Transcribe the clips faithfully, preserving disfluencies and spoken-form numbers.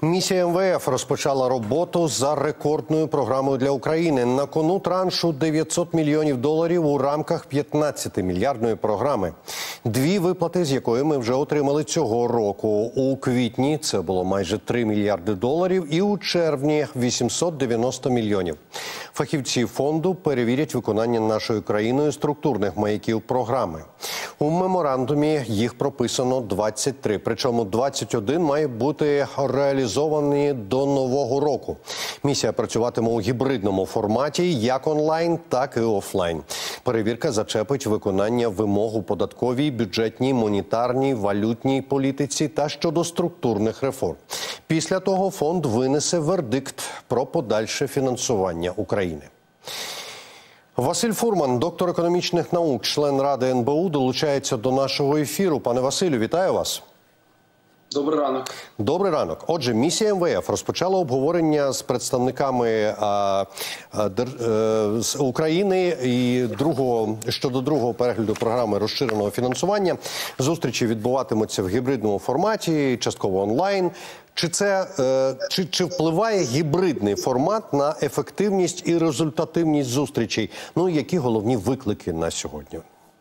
Місія ем ве еф розпочала роботу за рекордною програмою для України. На кону траншу дев'ятсот мільйонів доларів у рамках п'ятнадцятимільярдної програми. Дві виплати, з якої ми вже отримали цього року. У квітні це було майже три мільярди доларів і у червні вісімсот дев'яносто мільйонів. Фахівці фонду перевірять виконання нашою країною структурних маяків програми. У меморандумі їх прописано двадцять три, причому двадцять один має бути реалізовані до Нового року. Місія працюватиме у гібридному форматі, як онлайн, так і офлайн. Перевірка зачепить виконання вимог у податковій, бюджетній, монетарній, валютній політиці та щодо структурних реформ. Після того фонд винесе вердикт про подальше фінансування України. Василь Фурман, доктор економічних наук, член Ради ен бе у, долучається до нашого ефіру. Пане Василю, вітаю вас. Добрий ранок. Добрий ранок. Отже, місія ем ве еф розпочала обговорення з представниками а, а, дер, а, з України і другого, щодо другого перегляду програми розширеного фінансування. Зустрічі відбуватимуться в гібридному форматі, частково онлайн. Чи це е, чи, чи впливає гібридний формат на ефективність і результативність зустрічей? Ну, які головні виклики на сьогодні?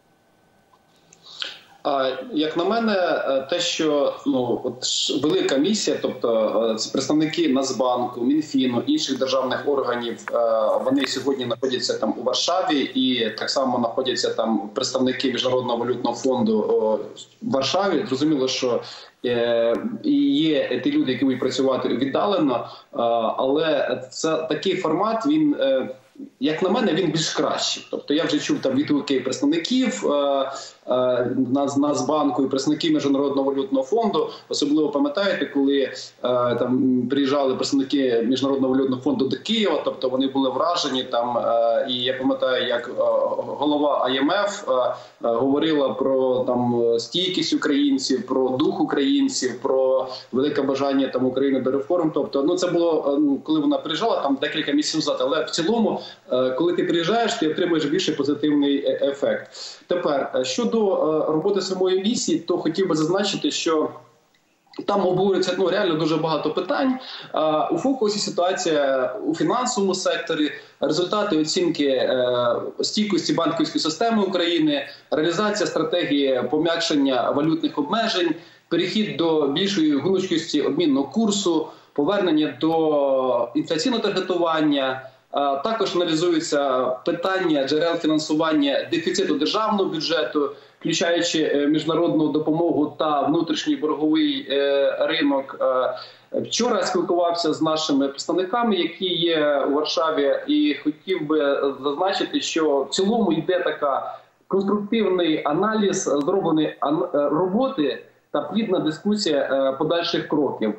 Як на мене, те, що ну, от, велика місія, тобто це представники Нацбанку, Мінфіну, інших державних органів, вони сьогодні знаходяться там у Варшаві, і так само знаходяться там представники Міжнародного валютного фонду в Варшаві. Зрозуміло, що і є ті люди, які будуть працювати віддалено, але це такий формат, він, як на мене, він більш кращий. Тобто я вже чув там відгуки представників Нацбанку і представників Міжнародного валютного фонду. Особливо пам'ятаєте, коли там приїжджали представники Міжнародного валютного фонду до Києва, тобто вони були вражені там. І я пам'ятаю, як голова ай ем еф говорила про там стійкість українців, про дух українців, про велике бажання там України до реформ. Тобто, ну це було, коли вона приїжджала там декілька місяців назад. Але в цілому, коли ти приїжджаєш, ти отримуєш більше позитивний ефект. Тепер, щодо роботи самої місії, то хотів би зазначити, що там обговорюється ну, реально дуже багато питань. У фокусі ситуація у фінансовому секторі, результати оцінки стійкості банківської системи України, реалізація стратегії пом'якшення валютних обмежень, перехід до більшої гнучкості обмінного курсу, повернення до інфляційного таргетування. Також аналізуються питання джерел фінансування дефіциту державного бюджету, включаючи міжнародну допомогу та внутрішній борговий ринок. Вчора спілкувався з нашими представниками, які є у Варшаві, і хотів би зазначити, що в цілому йде така конструктивний аналіз зробленої роботи та плідна дискусія подальших кроків.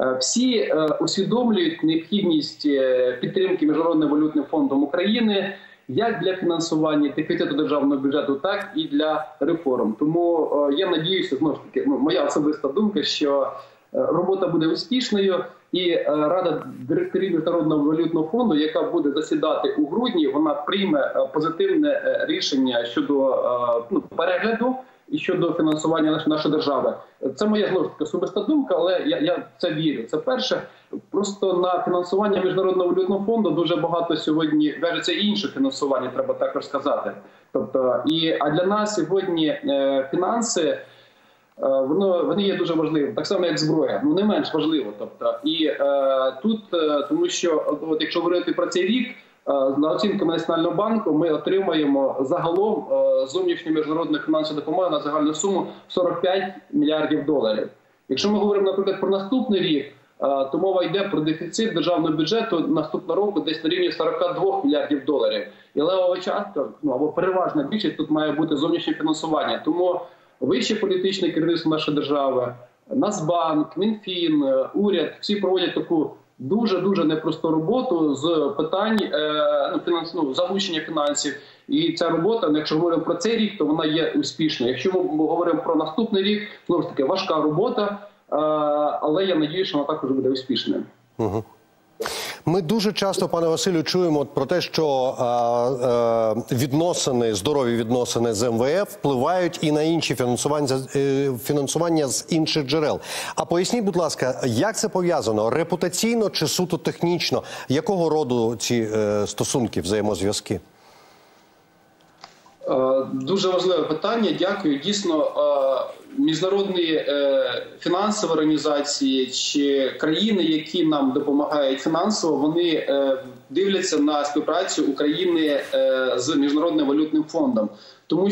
Всі усвідомлюють необхідність підтримки Міжнародним валютним фондом України як для фінансування дефіциту державного бюджету, так і для реформ. Тому я надіюся, знову ж таки, ну, моя особиста думка, що робота буде успішною, і Рада директорів Міжнародного валютного фонду, яка буде засідати у грудні, вона прийме позитивне рішення щодо ну, перегляду і щодо фінансування нашої держави. Це моя, знову ж таки, особиста думка, але я, я це вірю. Це перше. Просто на фінансування Міжнародного валютного фонду дуже багато сьогодні в'яжеться і інше фінансування, треба також сказати. Тобто, і, а для нас сьогодні е, фінанси, е, воно, вони є дуже важливими, так само як зброя, ну не менш важливо. Тобто, і е, тут, е, тому що, от, якщо говорити про цей рік, на оцінками Національного банку ми отримаємо загалом зовнішню міжнародну фінансову допомогу на загальну суму сорок п'ять мільярдів доларів. Якщо ми говоримо, наприклад, про наступний рік, то мова йде про дефіцит державного бюджету наступного року десь на рівні сорок два мільярдів доларів. І левова частка, ну або переважна більшість, тут має бути зовнішнє фінансування. Тому вище політичне керівництво нашої держави, Нацбанк, Мінфін, уряд, всі проводять таку дуже-дуже непросту роботу з питань е, ну, фінанс, ну, залучення фінансів. І ця робота, якщо говоримо про цей рік, то вона є успішною. Якщо ми говоримо про наступний рік, знову ж таки, важка робота, е, але я надію, що вона також буде успішною. Угу. Ми дуже часто, пане Василю, чуємо про те, що е, е, відносини, здорові відносини з ем ве еф впливають і на інші фінансування, е, фінансування з інших джерел. А поясніть, будь ласка, як це пов'язано? Репутаційно чи суто технічно? Якого роду ці е, стосунки, взаємозв'язки? Дуже важливе питання. Дякую. Дійсно, міжнародні фінансові організації чи країни, які нам допомагають фінансово, вони дивляться на співпрацю України з Міжнародним валютним фондом. Тому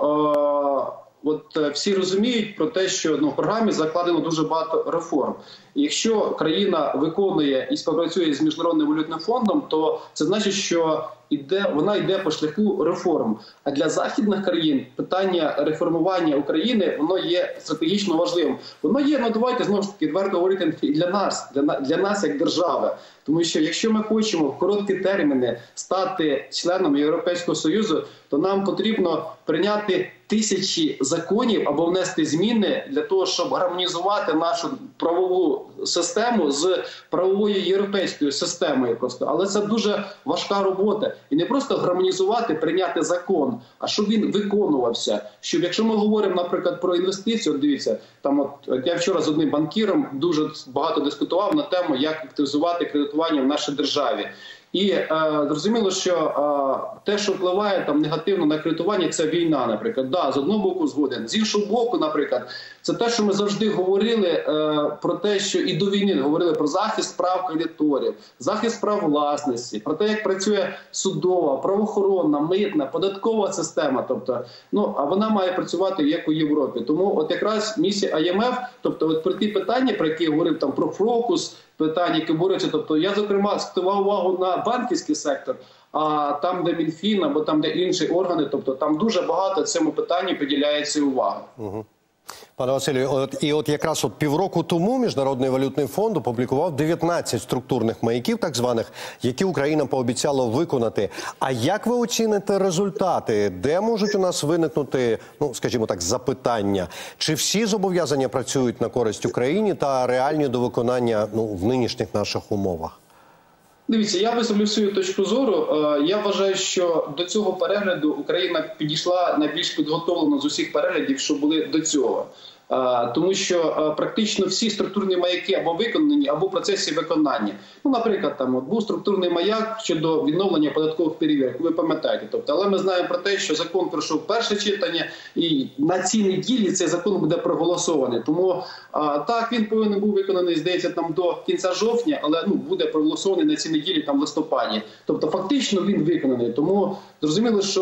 що от всі розуміють про те, що ну, в програмі закладено дуже багато реформ. І якщо країна виконує і співпрацює з Міжнародним валютним фондом, то це значить, що іде, вона йде по шляху реформ. А для західних країн питання реформування України, воно є стратегічно важливим. Воно є, ну давайте знову ж таки відверто говорити, і для нас, для, для нас як держави. Тому що якщо ми хочемо в короткі терміни стати членом Європейського Союзу, то нам потрібно прийняти тисячі законів або внести зміни для того, щоб гармонізувати нашу правову систему з правовою європейською системою. Просто. Але це дуже важка робота. І не просто гармонізувати, прийняти закон, а щоб він виконувався. Щоб, якщо ми говоримо, наприклад, про інвестиції, от дивіться, там от, от я вчора з одним банкіром дуже багато дискутував на тему, як активізувати кредитування в нашій державі. І е, зрозуміло, що е, те, що впливає там негативно на кредитування, це війна, наприклад. Да, з одного боку згоден. З іншого боку, наприклад, це те, що ми завжди говорили е, про те, що і до війни говорили про захист прав кредиторів, захист прав власності, про те, як працює судова, правоохоронна, митна, податкова система. Тобто, ну, а вона має працювати як у Європі. Тому от якраз місія ай ем еф, тобто от про ті питання, про які я говорив, там про фокус, питання, які борються. Тобто я, зокрема, звертав увагу на банківський сектор, а там, де Мінфін, або там, де інші органи, тобто там дуже багато цьому питанню приділяється уваги. Угу. Пане Василю, от, і от якраз от півроку тому Міжнародний валютний фонд опублікував дев'ятнадцять структурних маяків, так званих, які Україна пообіцяла виконати. А як ви оціните результати? Де можуть у нас виникнути, ну, скажімо так, запитання? Чи всі зобов'язання працюють на користь Україні та реальні до виконання, ну, в нинішніх наших умовах? Дивіться, я висловлю свою точку зору. Я вважаю, що до цього перегляду Україна підійшла найбільш підготовлено з усіх переглядів, що були до цього. Тому що практично всі структурні маяки або виконані, або в процесі виконання. Ну, наприклад, там от був структурний маяк щодо відновлення податкових перевірок, ви пам'ятаєте. Тобто, але ми знаємо про те, що закон пройшов перше читання, і на цій неділі цей закон буде проголосований. Тому а, так, він повинен був виконаний, здається, там до кінця жовтня, але ну буде проголосований на цій неділі, там в листопаді. Тобто, фактично він виконаний. Тому зрозуміло, що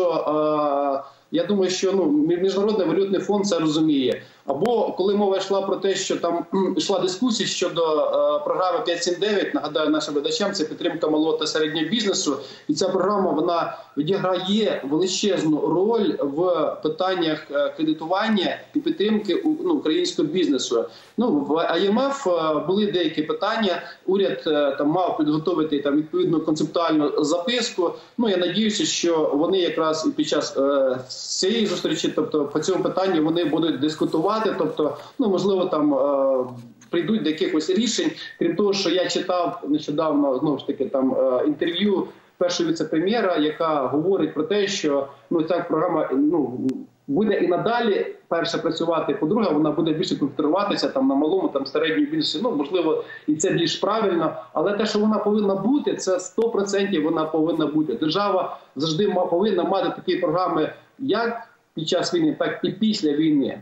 а, я думаю, що ну Міжнародний валютний фонд це розуміє. Або коли мова йшла про те, що там йшла дискусія щодо е, програми п'ять сім дев'ять, нагадаю нашим глядачам, це підтримка малого та середнього бізнесу. І ця програма, вона відіграє величезну роль в питаннях кредитування і підтримки ну, українського бізнесу. Ну, в ай ем еф були деякі питання, уряд там мав підготовити там відповідну концептуальну записку. Ну, я надіюся, що вони якраз під час е, цієї зустрічі, тобто по цьому питанню вони будуть дискутувати. Тобто, ну, можливо, там е, прийдуть до якихось рішень. Крім того, що я читав нещодавно, знову ж таки, там е, інтерв'ю першого віце-прем'єра, яка говорить про те, що ну, ця програма ну, буде і надалі, перше, працювати, по-друге, вона буде більше концентруватися там, на малому, там, середньому бізнесі. Ну, можливо, і це більш правильно, але те, що вона повинна бути, це сто відсотків вона повинна бути. Держава завжди повинна мати такі програми як під час війни, так і після війни.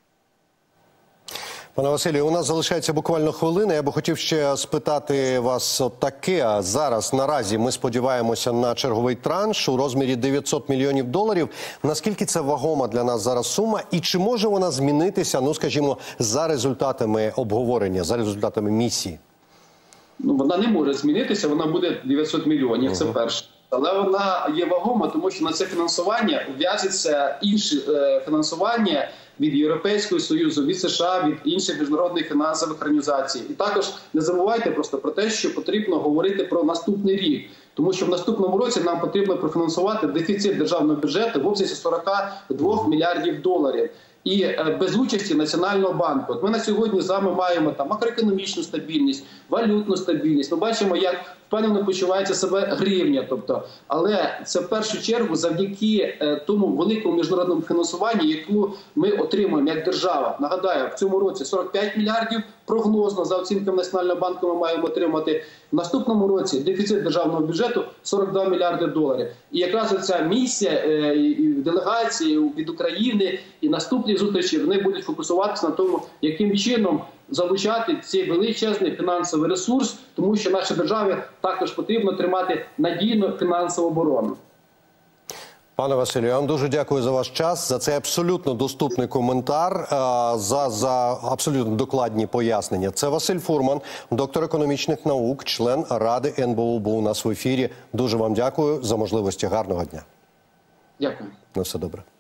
Пане Василію, у нас залишається буквально хвилина. Я би хотів ще спитати вас таке. Зараз, наразі, ми сподіваємося на черговий транш у розмірі дев'ятсот мільйонів доларів. Наскільки це вагома для нас зараз сума? І чи може вона змінитися, ну, скажімо, за результатами обговорення, за результатами місії? Ну, вона не може змінитися, вона буде дев'ятсот мільйонів, це перше. Але вона є вагома, тому що на це фінансування в'яжеться інше е, фінансування від Європейського Союзу, від США, від інших міжнародних фінансових організацій. І також не забувайте просто про те, що потрібно говорити про наступний рік. Тому що в наступному році нам потрібно профінансувати дефіцит державного бюджету в обсязі сорок два мільярдів доларів. і без участі Національного банку. От ми на сьогодні з вами маємо там макроекономічну стабільність, валютну стабільність. Ми бачимо, як впевнено почувається себе гривня. Тобто, але це в першу чергу завдяки тому великому міжнародному фінансуванню, яку ми отримуємо як держава. Нагадаю, в цьому році сорок п'ять мільярдів прогнозно за оцінками Національного банку ми маємо отримати. В наступному році дефіцит державного бюджету сорок два мільярди доларів. І якраз ця місія делегації від України і наступні зустрічі, вони будуть фокусуватися на тому, яким чином залучати цей величезний фінансовий ресурс, тому що нашій державі також потрібно тримати надійну фінансову оборону. Пане Василю, я вам дуже дякую за ваш час, за цей абсолютно доступний коментар, за, за абсолютно докладні пояснення. Це Василь Фурман, доктор економічних наук, член Ради ен бе у, був у нас в ефірі. Дуже вам дякую за можливості. Гарного дня. Дякую. На все добре.